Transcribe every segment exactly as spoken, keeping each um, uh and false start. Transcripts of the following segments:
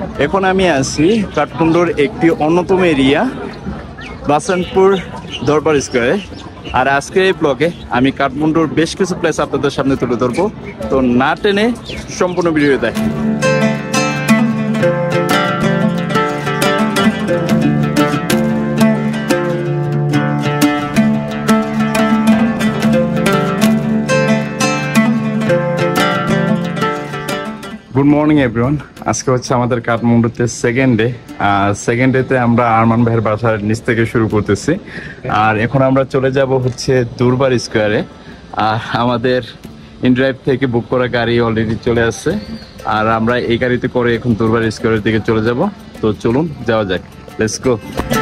এখন আমি আছি কাঠমান্ডুর একটি অন্যতম এরিয়া বাসানপুর দরবার স্কোয়ারে। আর আজকে এই ব্লগে আমি কাঠমান্ডুর বেশ কিছু প্লেস আপনাদের সামনে তুলে ধরবো, তো না টেনে সম্পূর্ণ ভিডিও দেখেন। Good morning everyone. আজকে হচ্ছে আমাদের কাঠমান্ডুতে সেকেন্ড ডে। সেকেন্ড ডেতে আমরা আরমান ভাইয়ের বাসার নিচ থেকে শুরু করতেছি, আর এখন আমরা চলে যাব হচ্ছে দরবার স্কোয়ারে। আর আমাদের ইনড্রাইভ থেকে বুক করা গাড়ি অলরেডি চলে আসছে, আর আমরা এই গাড়িতে করে এখন দরবার স্কোয়ারের দিকে চলে যাব। তো চলুন যাওয়া যাক, লেটস গো।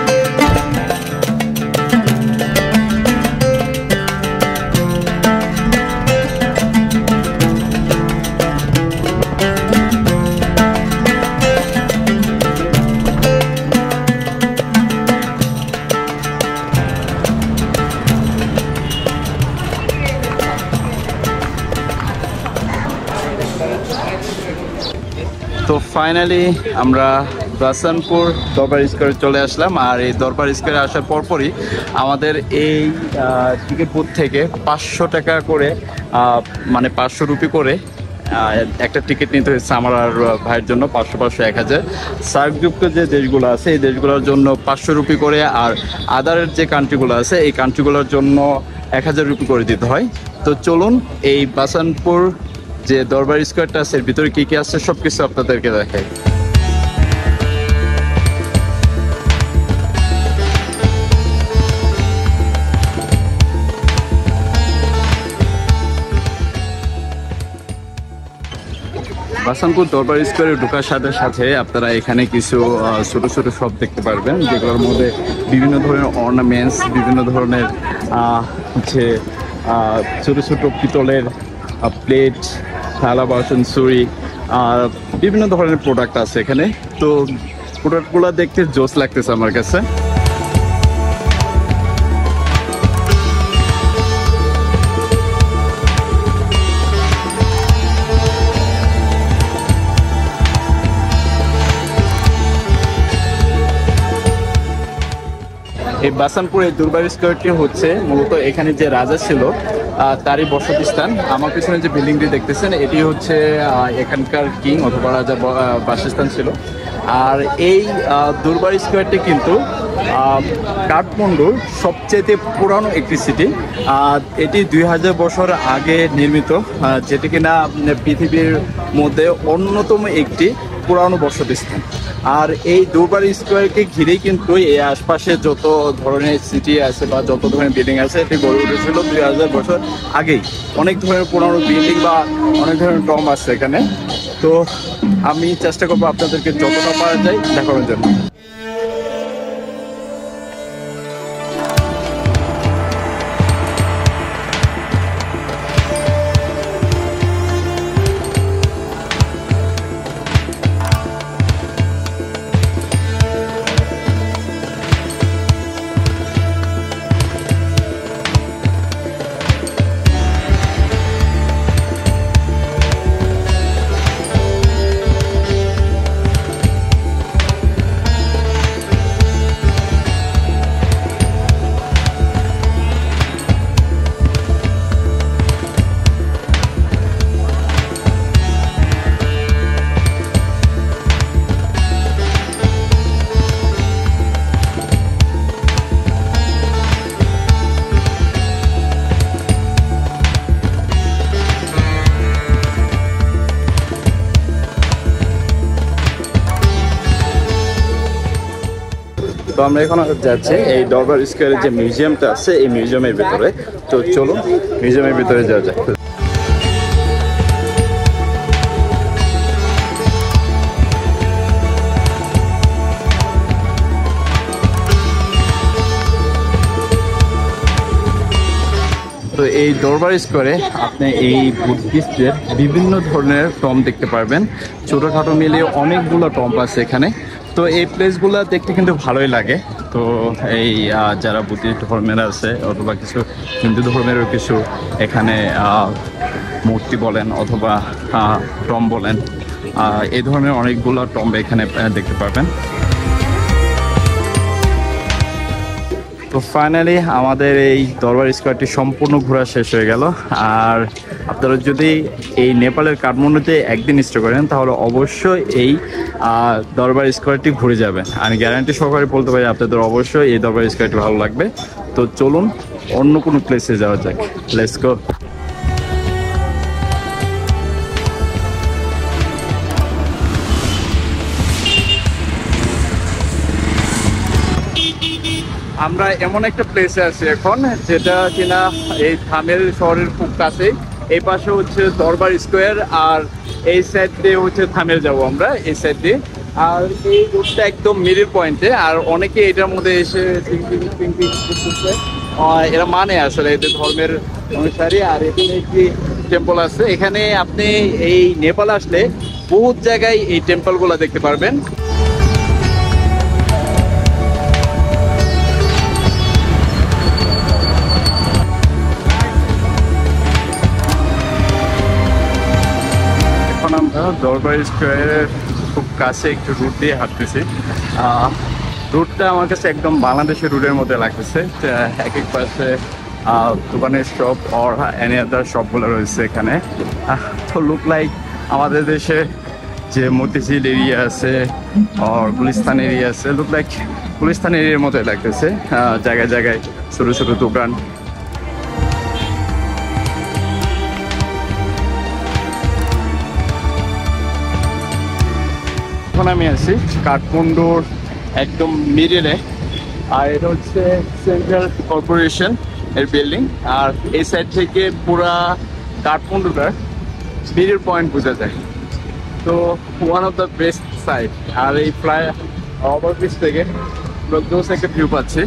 তো ফাইনালি আমরা বাসানপুর দরবার স্কোয়ারে চলে আসলাম। আর এই দরবার স্কোয়ারে আসার পরপরই আমাদের এই টিকিট বুথ থেকে পাঁচশো টাকা করে, মানে পাঁচশো রুপি করে একটা টিকিট নিতে হয়েছে আমার আর ভাইয়ের জন্য। পাঁচশো পাঁচশো এক হাজার। সার্কযুক্ত যে দেশগুলো আছে এই দেশগুলোর জন্য পাঁচশো রুপি করে, আর আদারের যে কান্ট্রিগুলো আছে এই কান্ট্রিগুলোর জন্য এক হাজার রুপি করে দিতে হয়। তো চলুন এই বাসানপুর যে দরবার স্কোয়ারটা আছে এর ভিতরে কি কি আছে সব কিছু আপনাদেরকে দেখাই। বাসানপুর দরবার স্কোয়ারে ঢোকার সাথে সাথে আপনারা এখানে কিছু ছোট ছোট শপ দেখতে পারবেন, যেগুলোর মধ্যে বিভিন্ন ধরনের অর্নামেন্টস, বিভিন্ন ধরনের হচ্ছে ছোট ছোট পিতলের প্লেট, থালা বাসন, ছুরি, আর বিভিন্ন ধরনের প্রোডাক্ট আছে এখানে। তো প্রোডাক্টগুলো দেখতে জোস লাগতেছে আমার কাছে। এই বাসানপুর এই দরবার স্কোয়ারটি হচ্ছে মূলত এখানে যে রাজা ছিল তারই বসতি স্থান। আমার পিছনে যে বিল্ডিংটি দেখতেছেন এটি হচ্ছে এখানকার কিং অথবা রাজার বাসস্থান ছিল। আর এই দরবার স্কোয়ারটি কিন্তু কাঠমান্ডুর সবচেয়ে পুরানো একটি সিটি। এটি দুই হাজার বছর আগে নির্মিত, যেটি কিনা পৃথিবীর মধ্যে অন্যতম একটি পুরানো বসতি স্থান। আর এই দরবার স্কোয়ারকে ঘিরেই কিন্তু এই আশপাশে যত ধরনের সিটি আছে বা যত ধরনের বিল্ডিং আছে এটি গড়ে উঠেছিল দুই হাজার বছর আগেই। অনেক ধরনের পুরানো বিল্ডিং বা অনেক ধরনের টম আছে এখানে। তো আমি চেষ্টা করবো আপনাদেরকে যতটা পারা যায় দেখানোর জন্য। তো আমরা এখন যাচ্ছি এই দরবার স্কোয়ারের যে মিউজিয়ামটা আছে এই মিউজিয়ামের ভিতরে। তো চলুন মিউজিয়ামের ভিতরে যাওয়া যাক। তো এই দরবার স্কোয়ারে আপনি এই বুদ্ধিস্টের বিভিন্ন ধরনের টম দেখতে পারবেন। ছোটোখাটো মিলিয়ে অনেকগুলো টম আছে এখানে। তো এই প্লেসগুলো দেখতে কিন্তু ভালোই লাগে। তো এই যারা বুদ্ধিস্ট ধর্মের আছে অথবা কিছু হিন্দু ধর্মেরও কিছু এখানে মূর্তি বলেন অথবা টম বলেন এই ধরনের অনেকগুলো টম্ব এখানে দেখতে পারবেন। তো ফাইনালি আমাদের এই দরবার স্কোয়ারটি সম্পূর্ণ ঘোরা শেষ হয়ে গেল। আর আপনারা যদি এই নেপালের কাঠমান্ডুতে একদিন স্টে করেন তাহলে অবশ্যই এই দরবার স্কোয়ারটি ঘুরে যাবেন। আমি গ্যারান্টি সহকারে বলতে পারি আপনাদের অবশ্যই এই দরবার স্কোয়ারটি ভালো লাগবে। তো চলুন অন্য কোনো প্লেসে যাওয়া যাক, লেটস গো। আমরা এমন একটা প্লেসে আছি এখন যেটা কিনা এই থামেল শহরের খুব কাছে। এই পাশে হচ্ছে দরবার স্কোয়ার আর এই সাইড দিয়ে হচ্ছে থামেল যাবো আমরা এই সাইড দিয়ে। আর এই রুটটা একদম মিডল পয়েন্টে। আর অনেকে এটার মধ্যে এসে এরা মানে আসলে এদের ধর্মের অনুসারী। আর এখানে একটি টেম্পল আছে। এখানে আপনি এই নেপাল আসলে বহুত জায়গায় এই টেম্পলগুলো দেখতে পারবেন। আমরা দরবার স্কোয়ারের খুব কাছে একটু রুট দিয়ে হাঁটতেছি। রুটটা আমার কাছে একদম বাংলাদেশের রুটের মধ্যে লাগতেছে। এক এক পাশে দোকানের শপ আর এনি আদার শপগুলো রয়েছে এখানে। তো লুক লাইক আমাদের দেশে যে মতিঝিল এরিয়া আছে আর গুলিস্তান এরিয়া আছে, লুক লাইক গুলিস্তান এরিয়ার মধ্যে লাগতেছে। জায়গায় জায়গায় ছোটো ছোটো দোকান। এখন আমি আছি কাঠমান্ডুর একদম মিডলে। আর এটা হচ্ছে সেন্ট্রাল কর্পোরেশন এর বিল্ডিং। আর এই সাইড থেকে পুরা কাঠমান্ডুটার মিডল পয়েন্ট বোঝা যায়। তো one of the best side. আর এই ফ্লাই ওভারব্রিজ থেকে জোস একটা ভিউ পাচ্ছি।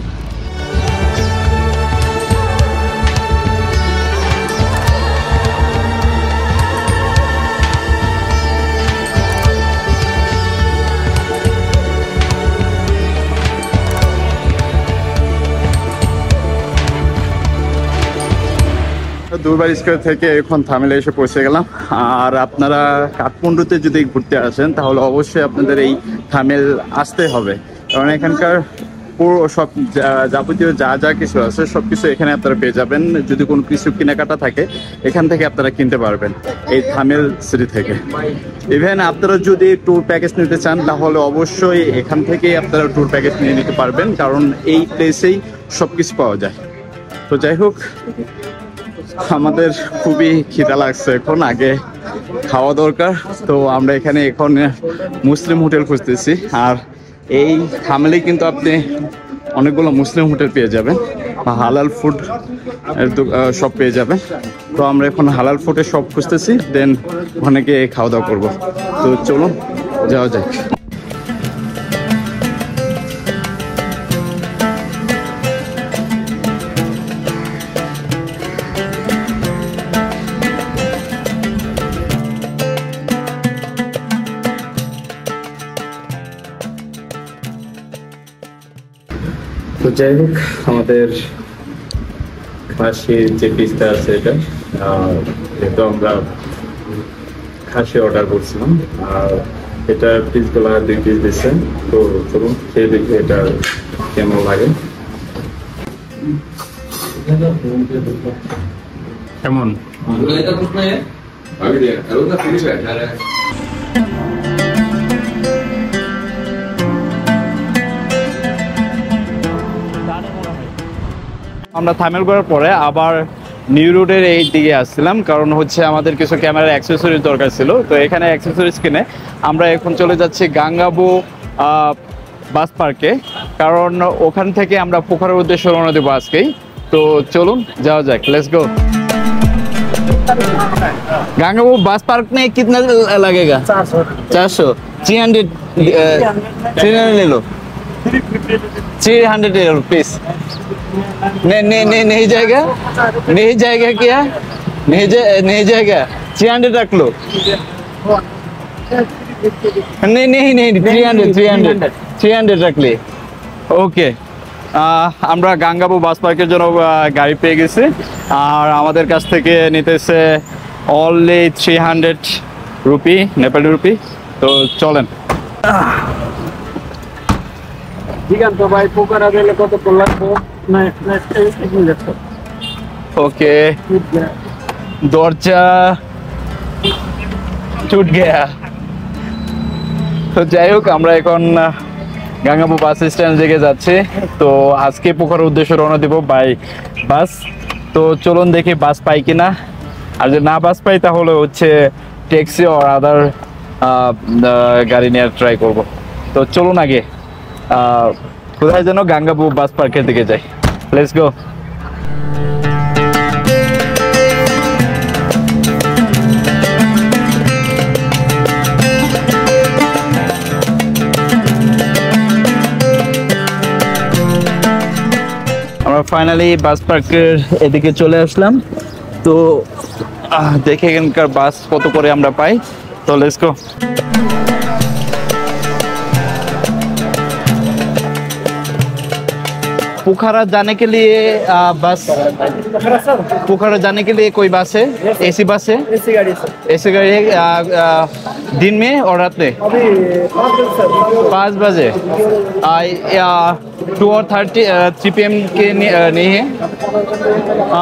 দরবার স্কোয়ার থেকে এখন থামেলে এসে পৌঁছে গেলাম। আর আপনারা কাঠমান্ডুতে যদি ঘুরতে আসেন তাহলে অবশ্যই আপনাদের এই থামেল আসতে হবে, কারণ এখানকার পুরো সব যাবতীয় যা যা কিছু আছে সব কিছু এখানে আপনারা পেয়ে যাবেন। যদি কোনো কিছু কেনাকাটা থাকে এখান থেকে আপনারা কিনতে পারবেন এই থামেল সিটি থেকে। ইভেন আপনারা যদি ট্যুর প্যাকেজ নিতে চান তাহলে অবশ্যই এখান থেকেই আপনারা ট্যুর প্যাকেজ নিয়ে নিতে পারবেন, কারণ এই প্লেসেই সব কিছু পাওয়া যায়। তো যাই হোক, আমাদের খুবই খিদা লাগছে এখন, আগে খাওয়া দরকার। তো আমরা এখানে এখন মুসলিম হোটেল খুঁজতেছি। আর এই থামেলে কিন্তু আপনি অনেকগুলো মুসলিম হোটেল পেয়ে যাবেন, হালাল ফুড সব পেয়ে যাবেন। তো আমরা এখন হালাল ফুডের সব খুঁজতেছি, দেন ওখানে গিয়ে খাওয়া দাওয়া করবো। তো চলুন যাওয়া যাক। তো যাই হোক, আমাদের খাসির যে পিসটা আছে এটা যেহেতু আমরা খাসি অর্ডার করছিলাম, আর এটা পিসগুলো দুই পিস দিচ্ছে। তো চলুন খেয়ে দেখি এটা কেমন লাগে। কেমন আমরা থামেল করার পরে আবার নিউ রোডের এই দিকে আসছিলাম, কারণ হচ্ছে আমাদের কিছু ক্যামেরার অ্যাক্সেসরিজ দরকার ছিল। তো এখানে অ্যাক্সেসরিজ কিনে আমরা এখন চলে যাচ্ছি গাঙ্গাবো বাস পার্কে, কারণ ওখান থেকে আমরা পোখারের উদ্দেশ্যে রওনা দেবো আজকেই। তো চলুন যাওয়া যাক, লেটস গো। गांगेबो बस पार्क में कितना लगेगा? चार सौ थ्री हंड्रेड थ्री हंड्रेड ले लो, थ्री हंड्रेड ले लो प्लीज। नहीं नहीं नहीं नहीं जाएगा, नहीं जाएगा क्या? नहीं जा नहीं जाएगा, थ्री हंड्रेड रख लो। नहीं नहीं नहीं three hundred three hundred three hundred रख ले। ओके, আমরা গাঙ্গাবো বাস পার্কের জন্য গাড়ি পেয়ে গেছি, আর আমাদের কাছ থেকে নিতেছে only three hundred rupee, Nepali rupee. তো চলেন। দিগান্ত ভাই পোকারা দিলে কত লাগবে? না ওকে, দরজা টুট গেয়া। তো যাই হোক, আমরা এখন গাঙ্গাবু বাস স্ট্যান্ড থেকে যাচ্ছি। তো আজকে পোখারার উদ্দেশ্যে রওনা দিব বাই বাস। তো চলুন দেখি বাস পাই কিনা, আর যদি না বাস পাই তাহলে হচ্ছে ট্যাক্সি আর আদার গাড়ি নেওয়ার ট্রাই করব। তো চলুন আগে কোথায় যেন গাঙ্গাবু বাস পার্কের দিকে যাই। Let's go. আমরা ফাইনালি বাস পার্কের এদিকে চলে আসলাম। তো দেখে এখানকার বাস কত করে আমরা পাই। তো লেটস গো। पोखरा जाने के लिए आ, बस पोखरा जाने के लिए कोई बस है? एसी बस है? एसी गाड़ी सर। एसी गाड़ी है आ, आ, दिन में और रात में? अभी पाँच बजे टू और थर्टी थ्री पी एम के नहीं है। आ,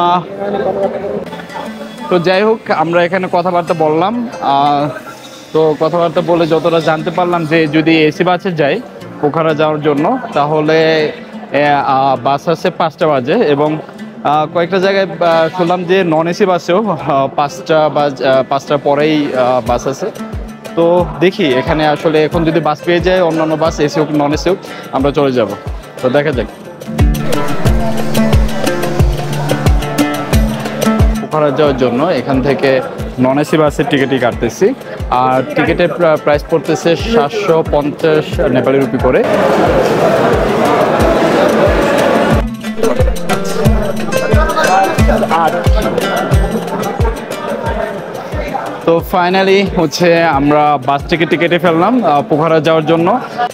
তো যাই হোক, আমরা এখানে কথাবার্তা বললাম। তো কথাবার্তা বলে যতটা জানতে পারলাম যে যদি এসি বাসে যাই পোখরা যাওয়ার জন্য তাহলে বাস আছে পাঁচটা বাজে, এবং কয়েকটা জায়গায় শুনলাম যে নন এসি বাসেও পাঁচটা বাজ পাঁচটার পরেই বাস আছে। তো দেখি এখানে আসলে এখন যদি বাস পেয়ে যায়, অন্যান্য বাস এসি হোক নন এসি হোক, আমরা চলে যাব। তো দেখা যাক। পোখরা যাওয়ার জন্য এখান থেকে নন এসি বাসের টিকিটই কাটতেছি, আর টিকিটের প্রাইস পড়তেছে সাতশো পঞ্চাশ নেপালি রুপি করে। তো ফাইনালি হচ্ছে আমরা বাস টিকিট কেটে ফেললাম পোখরা যাওয়ার জন্য।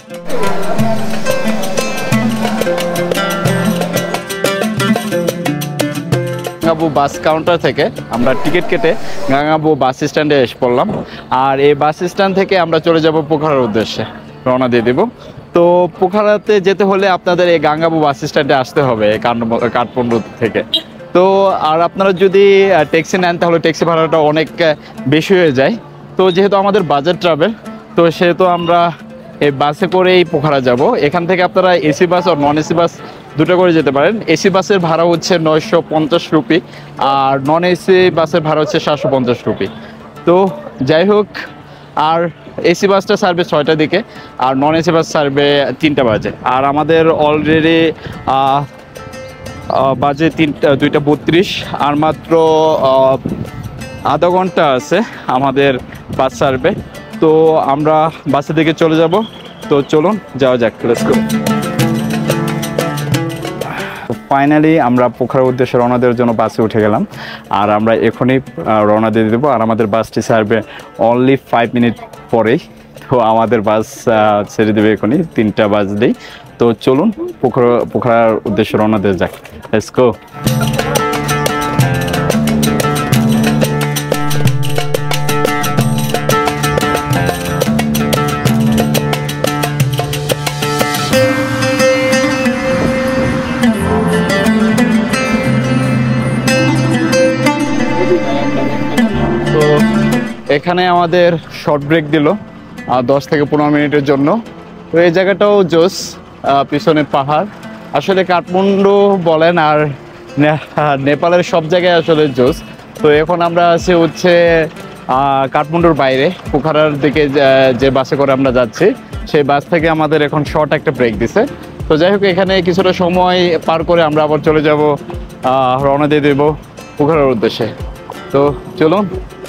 গাঙ্গাবু বাস কাউন্টার থেকে আমরা টিকিট কেটে গাঙ্গাবু বাস স্ট্যান্ডে এসে পড়লাম, আর এই বাস স্ট্যান্ড থেকে আমরা চলে যাব পোখরার উদ্দেশ্যে, রওনা দিয়ে দেব। তো পোখরাতে যেতে হলে আপনাদের এই গাঙ্গাবু বাস স্ট্যান্ডে আসতে হবে কাঠমান্ডু থেকে। তো আর আপনারা যদি ট্যাক্সি নেন তাহলে ট্যাক্সি ভাড়াটা অনেক বেশি হয়ে যায়। তো যেহেতু আমাদের বাজেট ট্রাভেল, তো সেহেতু আমরা এই বাসে করেই পোখরা যাব। এখান থেকে আপনারা এসি বাস আর নন এসি বাস দুটো করে যেতে পারেন। এসি বাসের ভাড়া হচ্ছে নয়শো পঞ্চাশ রুপি, আর নন এসি বাসের ভাড়া হচ্ছে সাতশো পঞ্চাশ রুপি। তো যাই হোক, আর এসি বাসটা ছাড়বে ছয়টার দিকে, আর নন এসি বাস ছাড়বে তিনটা বাজে। আর আমাদের অলরেডি বাজে তিনটা দুইটা বত্রিশ, আর মাত্র আধা ঘন্টা আছে আমাদের বাস ছাড়বে। তো আমরা বাসের দিকে চলে যাব। তো চলুন যাওয়া যাক। Let's go. ফাইনালি আমরা পোখরার উদ্দেশ্যে রওনা দেওয়ার জন্য বাসে উঠে গেলাম, আর আমরা এখনই রওনা দিয়ে দেবো। আর আমাদের বাসটি ছাড়বে অনলি ফাইভ মিনিট পরেই। তো আমাদের বাস ছেড়ে দেবে এখনই তিনটা বাজলেই। তো চলুন পোখরা পোখরার উদ্দেশ্যে রওনা দিয়ে যাক। Let's go. তো এখানে আমাদের শর্ট ব্রেক দিল দশ থেকে পনেরো মিনিটের জন্য। তো এই জায়গাটাও জোস, পিছনে পাহাড়। আসলে কাঠমান্ডু বলেন আর নেপালের সব জায়গায় আসলে জোস। তো এখন আমরা আছি হচ্ছে কাঠমান্ডুর বাইরে, পোখরার দিকে যে বাসে করে আমরা যাচ্ছি সেই বাস থেকে আমাদের এখন শর্ট একটা ব্রেক দিছে। তো যাই হোক, এখানে কিছুটা সময় পার করে আমরা আবার চলে যাব, রওনা দিয়ে দেবো পোখরার উদ্দেশ্যে। তো চলুন।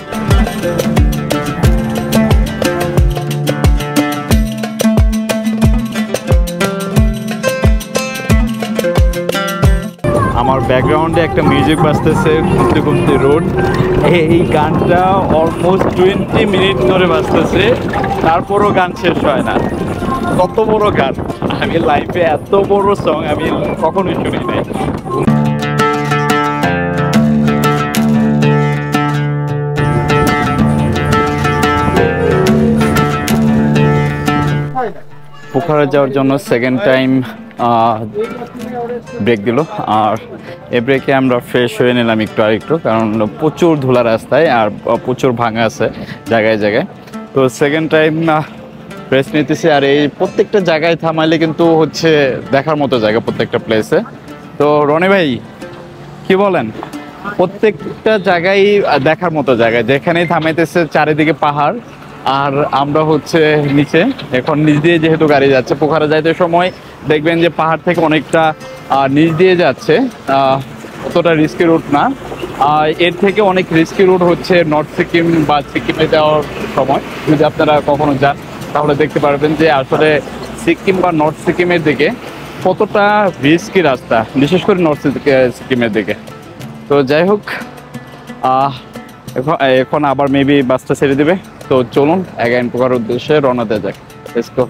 আমার ব্যাকগ্রাউন্ডে একটা মিউজিক বাজতেছে, ঘুরতে ঘুরতে রোড। এই গানটা অলমোস্ট টোয়েন্টি মিনিট ধরে বাজতেছে, তারপরও গান শেষ হয় না। কত বড় গান! আমি লাইফে এত বড় সং আমি কখনোই শুনি নাই। পোখারা যাওয়ার জন্য সেকেন্ড টাইম ব্রেক দিল, আর এ ব্রেকে আমরা ফ্রেশ হয়ে নিলাম একটু আর একটু, কারণ প্রচুর ধুলা রাস্তায় আর প্রচুর ভাঙা আছে জায়গায় জায়গায়। তো সেকেন্ড টাইম ফ্রেশ নিতেছি, আর এই প্রত্যেকটা জায়গায় থামাইলে কিন্তু হচ্ছে দেখার মতো জায়গা প্রত্যেকটা প্লেসে। তো রনি ভাই কি বলেন, প্রত্যেকটা জায়গায় দেখার মতো জায়গা, যেখানেই থামাইতেছে চারিদিকে পাহাড়, আর আমরা হচ্ছে নিচে এখন নিচ দিয়ে যেহেতু গাড়ি যাচ্ছে, পোখারা যাইতে সময় দেখবেন যে পাহাড় থেকে অনেকটা নিচ দিয়ে যাচ্ছে, অতটা রিস্কি রুট না। এর থেকে অনেক রিস্কি রুট হচ্ছে নর্থ সিকিম বা সিকিমে যাওয়ার সময়, যদি আপনারা কখনো যান তাহলে দেখতে পারবেন যে আসলে সিকিম বা নর্থ সিকিমের দিকে কতটা রিস্কি রাস্তা, বিশেষ করে নর্থ সিকিমের দিকে। তো যাই হোক, এখন এখন আবার মেবি বাসটা ছেড়ে দেবে। তো চলুন এগাইন পোখারার উদ্দেশ্যে রওনা দেওয়া যাক। Let's go.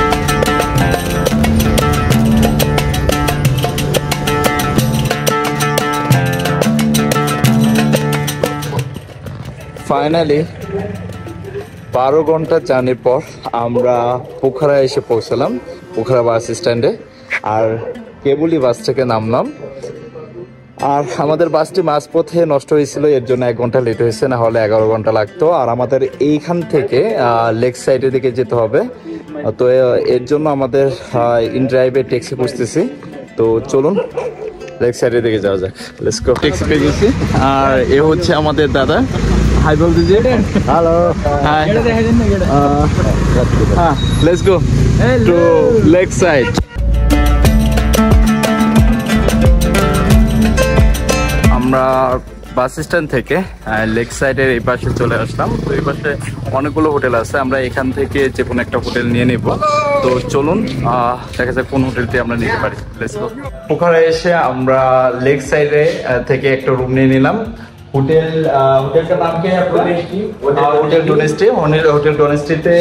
ফাইনালি বারো ঘন্টা জার্নির পর আমরা পোখারা এসে পৌঁছালাম, পোখারা বাস স্ট্যান্ডে। আর কেবলই বাস থেকে নামলাম, আর আমাদের বাসটি মাঝপথে নষ্ট হয়েছিল, এর জন্য এক ঘন্টা লেট হয়েছে, না হলে এগারো ঘন্টা লাগতো। আর আমাদের এইখান থেকে লেক সাইডের দিকে যেতে হবে, তো এর জন্য আমাদের ইন ড্রাইভে ট্যাক্সি খুঁজতেছি। তো চলুন লেক সাইডের দিকে যাওয়া যাক। Let's go. ট্যাক্সি পেয়ে গেছি, আর এ হচ্ছে আমাদের দাদা। হাই বল দিজি। Hello, hi. হ্যাঁ, let's go to lake side. আমরা বাস স্ট্যান্ড থেকে লেক সাইডের এই পাশে চলে আসলাম। তো এই পাশে অনেকগুলো হোটেল আছে, আমরা এখান থেকে যে কোনো একটা হোটেল নিয়ে নেব। তো চলুন দেখা যাক কোন হোটেলটি আমরা নিতে পারি। Let's go. পোখারা এসে আমরা লেক সাইডে থেকে একটা রুম নিয়ে নিলাম। হোটেল হোটেলটার নাম কি? Hotel Dynasty. হোটেল ডোনেস্টিতে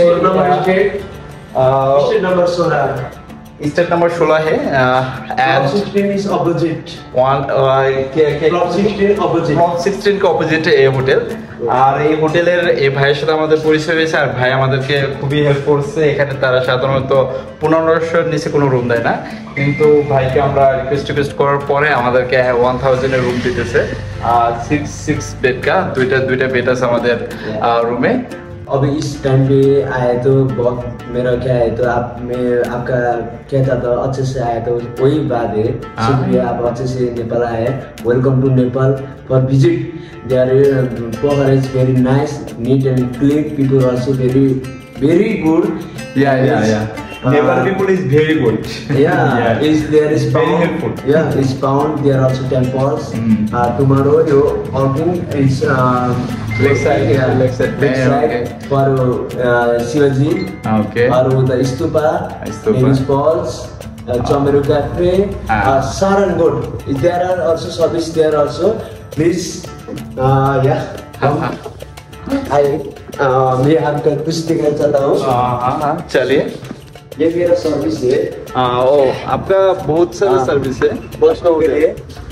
स्टेट नंबर सोलह है and sixteen is opposite one block sixteen opposite block sixteen के অপোজিট এই হোটেল। আর এই হোটেলের এই ভাইয়ের সাথে আমাদের পরিচয় হয়েছে, আর ভাই আমাদেরকে খুবই হেল্প করছে। এখানে তারা সাধারণত পনেরোশোর নিচে কোনো রুম দেয় না, কিন্তু ভাইকে আমরা রিকোয়েস্ট রিকোয়েস্ট করার পরে আমাদেরকে ওয়ান থাউজেন্ডের রুম দিতেছে। আর সিক্স সিক্স বেড का দুইটা দুইটা বেড আছে আমাদের রুমে। अभी इस टाइम पे आए तो बहुत मेरा क्या है तो आप मैं आपका क्या था तो अच्छे से आया तो वही बात है। शुक्रिया, आप अच्छे से नेपाल आए। Welcome to Nepal for visit. There Pokhara is very nice, neat and clean, people also very very good. Yeah yeah या Nepal people is very good. Yeah, yeah. Is there is very found, helpful. Yeah, is found. There are also temples. Mm. Uh, tomorrow you walking is um, lakeside. Yeah, lakeside. Lakeside okay. for uh, Shivaji. Okay. For the Stupa. Stupa. Nevis Falls. Uh, Chomeru Cafe. Ah. Uh, Sarangod. There are also service there also. Please. Uh, yeah. Come. I uh, मैं आपका कुछ दिखाना चाहता हूँ। हाँ हाँ चलिए। ये मेरा सर्विस है। हाँ ओ आपका बहुत सारा सर्विस है। बस हो गए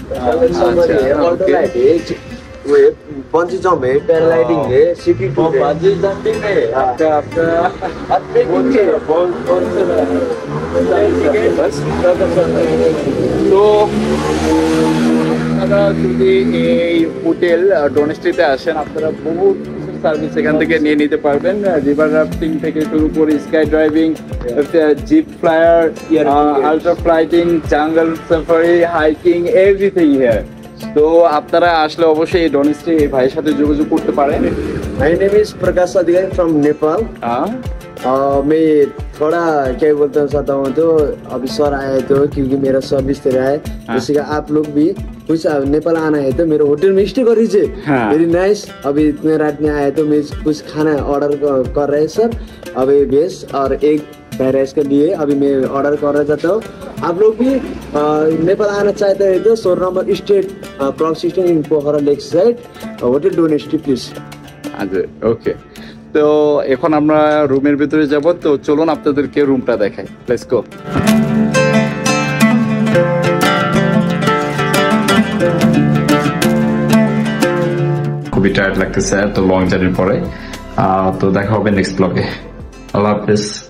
पंची जंप है, पैराग्लाइडिंग है, सिटी टूर है, बाजी जंपिंग है आपका आपका তো আপনারা যদি এই হোটেল ডোনেস্টিতে আসেন, আপনারা বহুত সার্ভিস এখান থেকে নিয়ে নিতে পারবেন। রিভার রাফটিং থেকে শুরু করে sky driving, zip flyer, ultra flighting, jungle safari, hiking, everything here. তো আপনারা আসলে অবশ্যই এই ডোনেস্টি এই ভাইয়ের সাথে যোগাযোগ করতে পারেন। माय नेम इज प्रकाश अधिकारी फ्रॉम नेपाल। मैं थोड़ा क्या बोलता चाहता हूँ तो अभी सर आए तो क्योंकि मेरा सर्विस दे रहा है, जैसे कि आप लोग भी कुछ नेपाल आना है तो मेरे होटल में स्टे कर दीजिए। Very nice. अभी इतने रात में आए तो मैं कुछ खाना ऑर्डर कर रहे हैं सर, अभी वेज और एक फ्राइड राइस के लिए अभी मैं ऑर्डर करना चाहता हूँ। आप लोग भी नेपाल आना चाहते हैं तो सोलह number state block sixteen in Pokhara lake side hotel Dynasty please. আচ্ছা ওকে। তো এখন আমরা রুমের ভিতরে যাব, তো চলুন আপনাদেরকে রুমটা দেখাই। Let's go. খুবই টায়ার্ড লাগতেছে এত লং জার্নির পরে। তো দেখা হবে নেক্সট ব্লগে। আল্লাহ হাফেজ।